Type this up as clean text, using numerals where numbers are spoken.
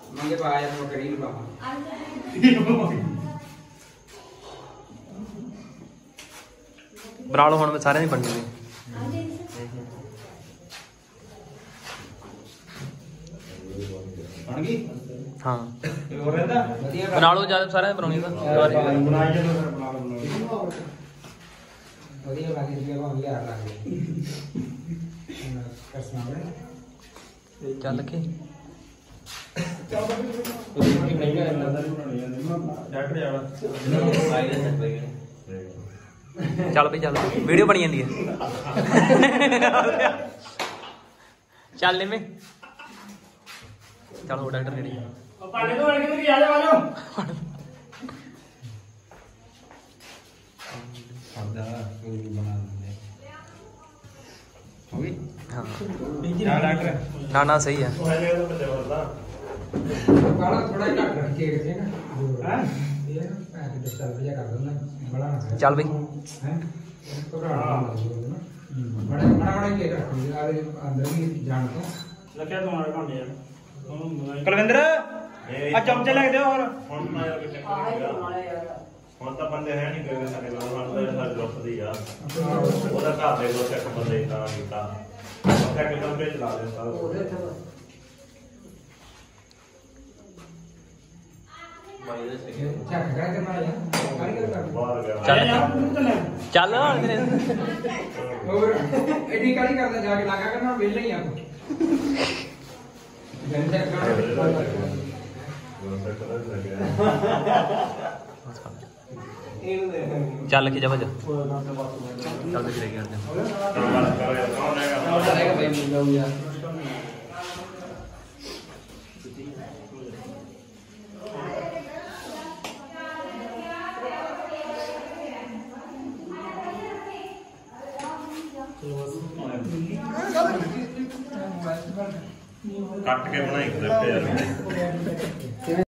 मंगे पाया तो करीब बाबा बना लो हुण सारे नहीं बननी हाँ बना लो ज्यादा सारे बनानी चल के चल भाई चल वीडियो बनी जाती है चल में चलो डॉक्टर रेडी ना ना सही है चल भाई कुलविंदर चमचे लग दो और ਹੁਣ ਤਾਂ ਬੰਦੇ ਹੈ ਨਹੀਂ ਕੋਈ ਸਾਡੇ ਨਾਲ ਹੁਣ ਤਾਂ ਸਾਡੇ ਗਰੁੱਪ ਦੀ ਆ ਉਹਦਾ ਘਰ ਦੇ ਲੋਕ ਇੱਕ ਬੰਦੇ ਇਦਾਂ ਕੀਤਾ ਉਹ ਇੱਕ ਨੰਬਰ ਚਲਾ ਦੇ ਸਾਰਾ चल एडी काली करदा जाके लागा करना वेले ही आप चल के जा चल के ਕੱਟ ਕੇ ਬਣਾਈ ਕਲਿੱਪ ਯਾਰ